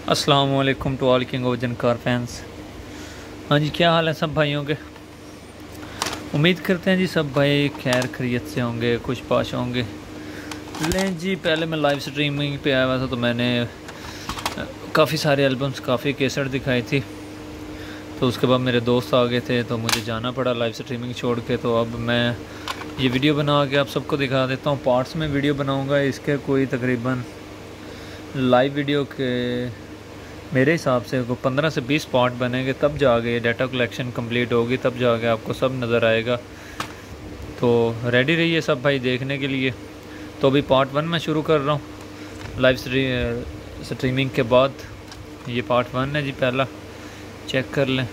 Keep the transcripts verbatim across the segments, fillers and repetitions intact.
अस्सलाम वालेकुम to all king of Jhankar fans. हाँ जी, क्या हाल है सब भाइयों के। उम्मीद करते हैं जी सब भाई खैर खैरियत से होंगे, खुश पाश होंगे। लें जी, पहले मैं लाइव स्ट्रीमिंग पे आया हुआ था तो मैंने काफ़ी सारे एल्बम्स, काफ़ी कैसेट दिखाई थी। तो उसके बाद मेरे दोस्त आ गए थे तो मुझे जाना पड़ा लाइव स्ट्रीमिंग छोड़ के। तो अब मैं ये वीडियो बना के आप सबको दिखा देता हूँ। पार्ट्स में वीडियो बनाऊँगा इसके, कोई तकरीबन लाइव वीडियो के मेरे हिसाब से को पंद्रह से बीस पार्ट बनेंगे, तब जाके डाटा कलेक्शन कंप्लीट होगी, तब जाके आपको सब नज़र आएगा। तो रेडी रहिए सब भाई देखने के लिए। तो अभी पार्ट वन में शुरू कर रहा हूँ लाइव स्ट्रीमिंग के बाद। ये पार्ट वन है जी, पहला चेक कर लें।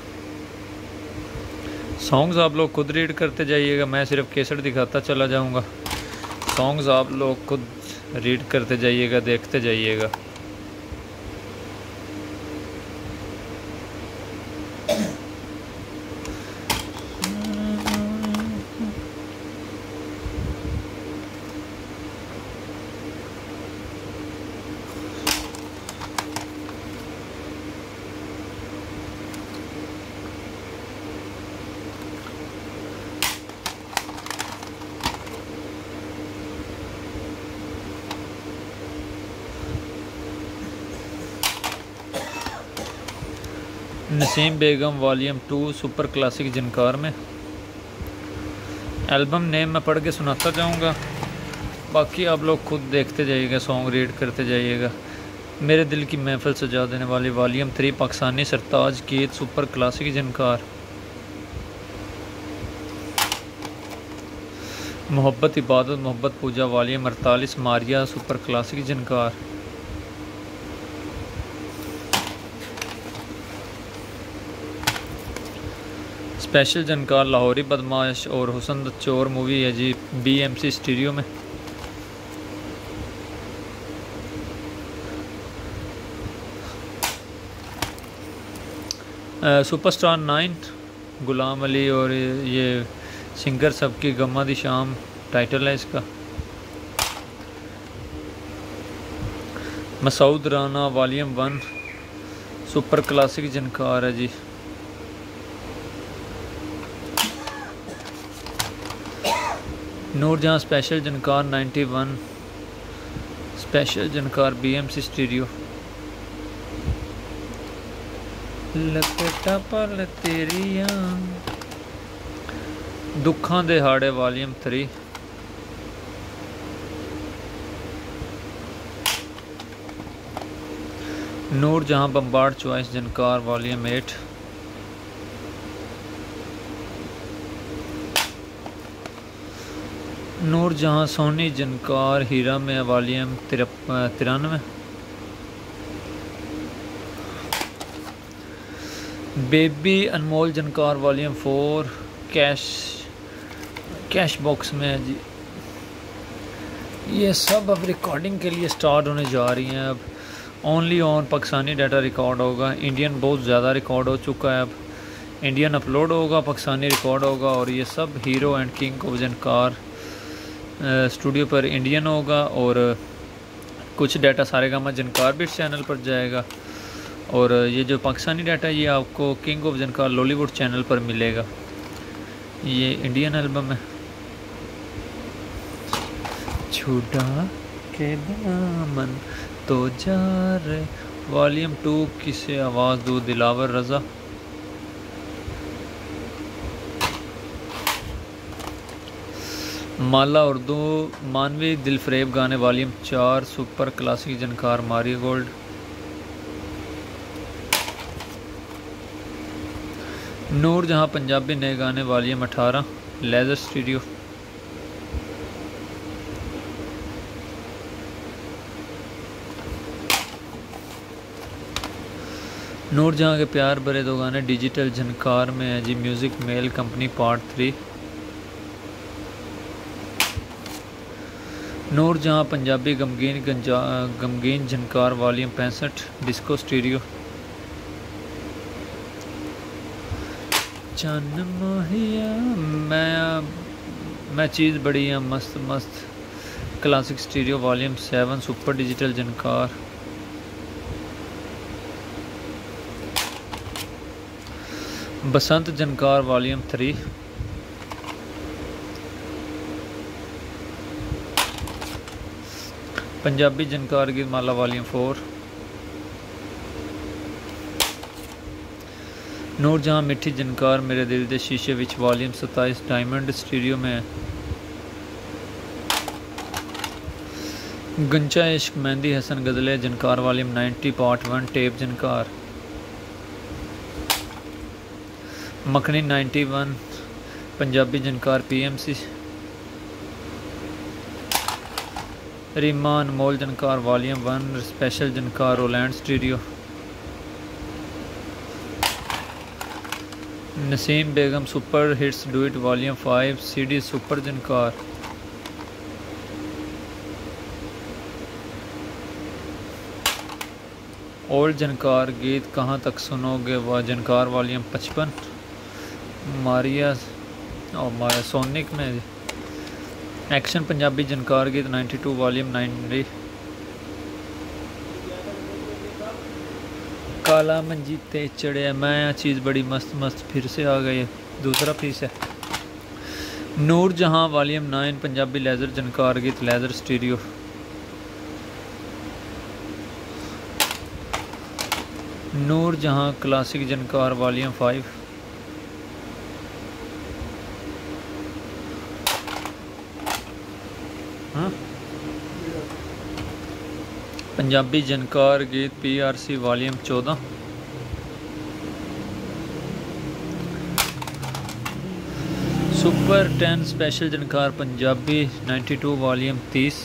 सॉन्ग्स आप लोग खुद रीड करते जाइएगा, मैं सिर्फ कैसेट दिखाता चला जाऊँगा। सॉन्ग्स आप लोग खुद रीड करते जाइएगा, देखते जाइएगा। Naseem Begum volume two super classic Jhankar में। एल्बम नेम मैं पढ़ के सुनाता जाऊंगा, बाकी आप लोग खुद देखते जाइएगा, सॉन्ग रीड करते जाइएगा। मेरे दिल की महफिल सजा देने वाली वॉल्यूम थ्री पाकिस्तानी सरताज गीत सुपर क्लासिक जनकार। मोहब्बत इबादत मोहब्बत पूजा वॉल्यूम अड़तालीस Maria super classic Jhankar. Special Jhankar Lahori Badmash और हुसन द चोर मूवी है जी, बी एम सी स्टीरियो में। सुपरस्टार नाइन गुलाम अली और ये सिंगर सबकी गम्मा दी शाम टाइटल है इसका। Masood Rana volume one super classic Jhankar है जी। Noorjahan special Jhankar ninety one special Jhankar B M C stereo. लपेटा पल तेरिया दुखा दिहाड़े वॉल्यूम थ्री। नूरजहां बम्बार्ड choice Jhankar volume eight. Noorjahan Sony Jhankar हीरा में वॉल्यूम तिरानवे। Baby Anmol Jhankar volume four cash cash box में है जी। ये सब अब रिकॉर्डिंग के लिए स्टार्ट होने जा रही हैं। अब only on Pakistani data record होगा, इंडियन बहुत ज़्यादा रिकॉर्ड हो चुका है। अब इंडियन अपलोड होगा, पाकिस्तानी रिकॉर्ड होगा। और ये सब hero and king of Jhankar studio पर इंडियन होगा, और कुछ data Saregama Jhankar beats channel पर जाएगा। और ये जो पाकिस्तानी डाटा ये आपको king of Jhankar Lollywood channel पर मिलेगा। ये इंडियन एल्बम है। छुड़ा के दामन तो जा रे वॉल्यूम टू किसे आवाज़ दो दिलावर रज़ा। माला उर्दू मानवी दिलफरेब गाने वॉल्यूम चार सुपर क्लासिक जनकार मारी गोल्ड। नूर जहां पंजाबी नए गाने वॉल्यूम अठारह लेजर स्टूडियो। नूर जहां के प्यार भरे दो गाने डिजिटल जनकार में है जी, music mail company part three. Noor Jahan Punjabi गमगीन गंजा गमगीन जनकार वॉल्यूम पैंसठ डिस्को स्टीरियो। चन मोहिया मैं मैं चीज़ बड़ी है मस्त मस्त classic stereo volume seven super digital Jhankar. Basant Jhankar volume three, Punjabi Jhankar गीत माला वॉल्यूम फोर, नूर जहाँ मिठी जनकार मेरे दिल दे शीशे विच वॉल्यूम सताईस डायमंड स्टूडियो में, गंचा इश्क मेहंदी हसन गजले Jhankar volume ninety part one tape Jhankar, मखनी ninety one Punjabi Jhankar PMC, Reema Anmol Jhankar volume one special Jhankar Roland studio, Naseem Begum super hits do it volume five CD super Jhankar, old Jhankar गीत कहाँ तक सुनोगे व जनकार वॉल्यूम पचपन, मारिया और मारिया सोनिक में एक्शन पंजाबी जनकार गीत नाइन्टी टू वॉल्यूम नाइन्टी, काला मंजीते चढ़िया मैं चीज़ बड़ी मस्त मस्त फिर से आ गई, दूसरा पीस है, Noor Jahan volume nine Punjabi laser Jhankar गीत लेज़र स्टूडियो, नूर जहाँ क्लासिक जनकार वॉल्यूम फाइव, हाँ पंजाबी जनकार गीत पीआरसी वॉल्यूम चौदह, super ten special Jhankar Punjabi ninety two volume तीस,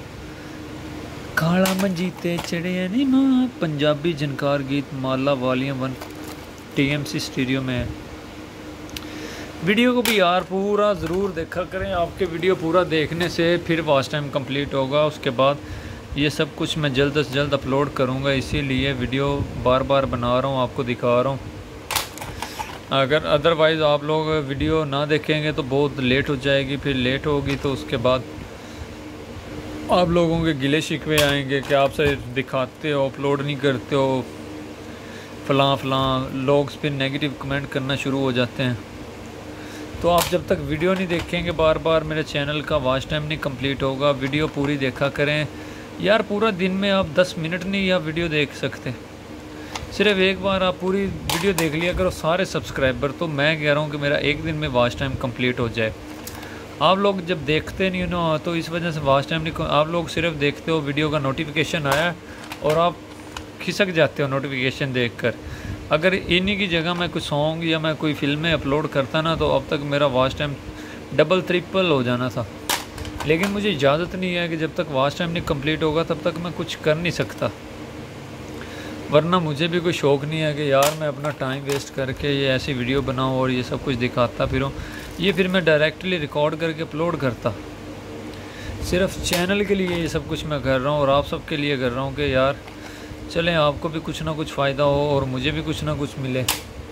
काला मंजीते चढ़े नहीं माँ पंजाबी जनकार गीत माला वॉल्यूम वन टीएमसी स्टूडियो में। वीडियो को भी यार पूरा ज़रूर देखा करें, आपके वीडियो पूरा देखने से फिर वॉच टाइम कंप्लीट होगा, उसके बाद ये सब कुछ मैं जल्द से जल्द अपलोड करूँगा, इसीलिए वीडियो बार बार बना रहा हूँ, आपको दिखा रहा हूँ। अगर अदरवाइज़ आप लोग वीडियो ना देखेंगे तो बहुत लेट हो जाएगी, फिर लेट होगी तो उसके बाद आप लोगों के गिले शिकवे आएंगे कि आप से दिखाते हो अपलोड नहीं करते हो, फ़लाँ फ़लाँ लोग फिर नेगेटिव कमेंट करना शुरू हो जाते हैं। तो आप जब तक वीडियो नहीं देखेंगे बार बार मेरे चैनल का वॉच टाइम नहीं कंप्लीट होगा। वीडियो पूरी देखा करें यार, पूरा दिन में आप दस मिनट नहीं या वीडियो देख सकते, सिर्फ एक बार आप पूरी वीडियो देख लिया करो सारे सब्सक्राइबर, तो मैं कह रहा हूँ कि मेरा एक दिन में वॉच टाइम कंप्लीट हो जाए। आप लोग जब देखते नहीं ना तो इस वजह से वॉच टाइम नहीं, आप लोग सिर्फ देखते हो वीडियो का नोटिफिकेशन आया और आप खिसक जाते हो नोटिफिकेशन देखकर। अगर इन्हीं की जगह मैं कोई सॉन्ग या मैं कोई फिल्में अपलोड करता ना तो अब तक मेरा वॉच टाइम डबल ट्रिपल हो जाना था, लेकिन मुझे इजाज़त नहीं है कि जब तक वॉच टाइम नहीं कंप्लीट होगा तब तक मैं कुछ कर नहीं सकता। वरना मुझे भी कोई शौक़ नहीं है कि यार मैं अपना टाइम वेस्ट करके ये ऐसी वीडियो बनाऊँ और ये सब कुछ दिखाता फिरूँ, ये फिर मैं डायरेक्टली रिकॉर्ड करके अपलोड करता। सिर्फ चैनल के लिए ये सब कुछ मैं कर रहा हूँ और आप सब के लिए कर रहा हूँ कि यार चलें आपको भी कुछ ना कुछ फ़ायदा हो और मुझे भी कुछ ना कुछ मिले।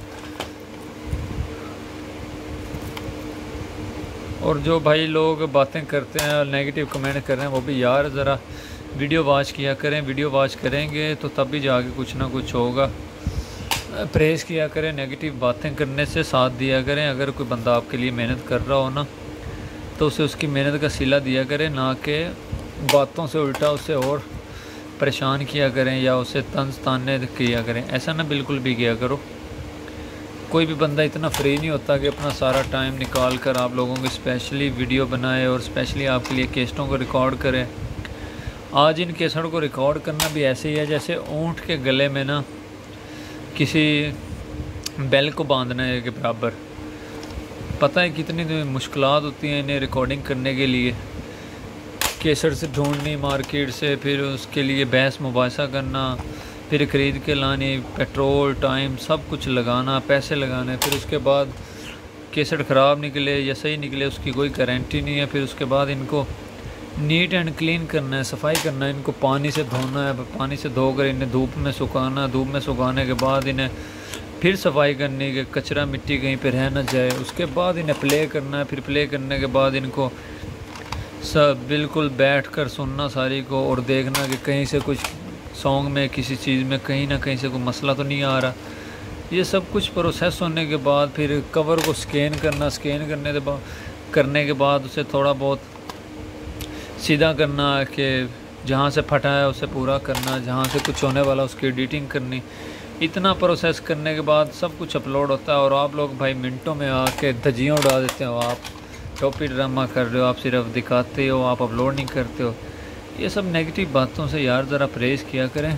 और जो भाई लोग बातें करते हैं और नेगेटिव कमेंट कर रहे हैं वो भी यार ज़रा वीडियो वॉच किया करें, वीडियो वॉच करेंगे तो तब भी जाके कुछ ना कुछ होगा। प्रेज़ किया करें, नेगेटिव बातें करने से साथ दिया करें। अगर कोई बंदा आपके लिए मेहनत कर रहा हो ना तो उसे उसकी मेहनत का सिला दिया करें, ना कि बातों से उल्टा उसे और परेशान किया करें या उसे तंज ताने किया करें। ऐसा ना बिल्कुल भी किया करो। कोई भी बंदा इतना फ्री नहीं होता कि अपना सारा टाइम निकाल कर आप लोगों की स्पेशली वीडियो बनाए और स्पेशली आपके लिए कैसेटों को रिकॉर्ड करे। आज इन कैसेटों को रिकॉर्ड करना भी ऐसे ही है जैसे ऊँट के गले में ना किसी बेल को बांधना है के बराबर। पता है कितनी मुश्किलात होती हैं इन्हें रिकॉर्डिंग करने के लिए, कैसेट से ढूंढनी मार्केट से, फिर उसके लिए बहस मुबासा करना, फिर ख़रीद के लानी, पेट्रोल टाइम सब कुछ लगाना, पैसे लगाने, फिर उसके बाद कैसेट ख़राब निकले या सही निकले उसकी कोई गारंटी नहीं है। फिर उसके बाद इनको नीट एंड क्लीन करना है, सफाई करना है, इनको पानी से धोना है, पानी से धोकर इन्हें धूप में सुखाना, धूप में सुखाने के बाद इन्हें फिर सफाई करनी कि कचरा मिट्टी कहीं पे रह ना जाए। उसके बाद इन्हें प्ले करना है, फिर प्ले करने के बाद इनको सब बिल्कुल बैठ कर सुनना सारी को और देखना कि कहीं से कुछ सॉन्ग में किसी चीज़ में कहीं ना कहीं से कोई मसला तो नहीं आ रहा। ये सब कुछ प्रोसेस होने के बाद फिर कवर को स्कैन करना, स्कैन करने के बाद करने के बाद उसे थोड़ा बहुत सीधा करना कि जहाँ से फटा है उसे पूरा करना, जहाँ से कुछ होने वाला उसकी एडिटिंग करनी। इतना प्रोसेस करने के बाद सब कुछ अपलोड होता है और आप लोग भाई मिनटों में आके धज्जियाँ उड़ा देते हो। आप टॉपी ड्रामा कर रहे हो, आप सिर्फ दिखाते हो, आप अपलोड नहीं करते हो। ये सब नेगेटिव बातों से यार ज़रा परहेज़ किया करें।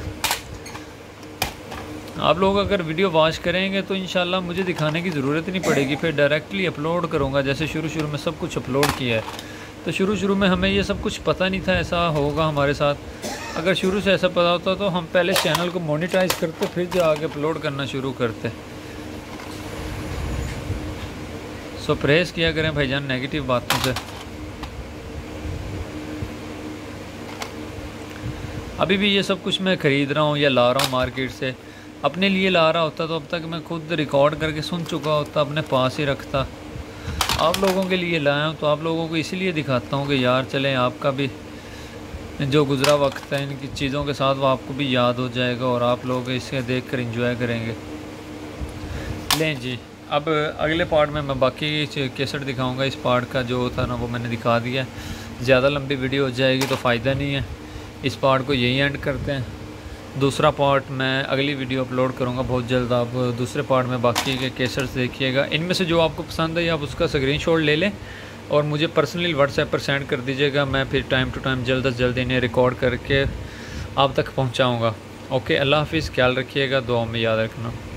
आप लोग अगर वीडियो वॉच करेंगे तो इंशाल्लाह मुझे दिखाने की ज़रूरत नहीं पड़ेगी, फिर डायरेक्टली अपलोड करूँगा। जैसे शुरू शुरू में सब कुछ अपलोड किया है, तो शुरू शुरू में हमें ये सब कुछ पता नहीं था ऐसा होगा हमारे साथ। अगर शुरू से ऐसा पता होता तो हम पहले चैनल को मोनेटाइज करते, फिर जो आगे अपलोड करना शुरू करते। सो परहेज़ किया करें भाईजान नेगेटिव बातों से। अभी भी ये सब कुछ मैं ख़रीद रहा हूँ या ला रहा हूँ मार्केट से, अपने लिए ला रहा होता तो अब तक मैं खुद रिकॉर्ड करके सुन चुका होता, अपने पास ही रखता। आप लोगों के लिए लाया हूँ तो आप लोगों को इसलिए दिखाता हूँ कि यार चलें, आपका भी जो गुज़रा वक्त है इनकी चीज़ों के साथ वो आपको भी याद हो जाएगा और आप लोग इसे देख कर इंजॉय करेंगे। लें जी, अब अगले पार्ट में मैं बाकी कैसेट दिखाऊंगा। इस पार्ट का जो था ना वो मैंने दिखा दिया। ज़्यादा लंबी वीडियो हो जाएगी तो फ़ायदा नहीं है, इस पार्ट को यही एंड करते हैं। दूसरा पार्ट मैं अगली वीडियो अपलोड करूंगा बहुत जल्द। आप दूसरे पार्ट में बाकी के कैसेट्स देखिएगा। इनमें से जो आपको पसंद है आप उसका स्क्रीनशॉट ले लें और मुझे पर्सनली व्हाट्सएप पर सेंड कर दीजिएगा। मैं फिर टाइम टू टाइम जल्द अज जल्द इन्हें रिकॉर्ड करके आप तक पहुंचाऊंगा। ओके, अल्लाह हाफिज़, ख्याल रखिएगा, दुआ में याद रखना।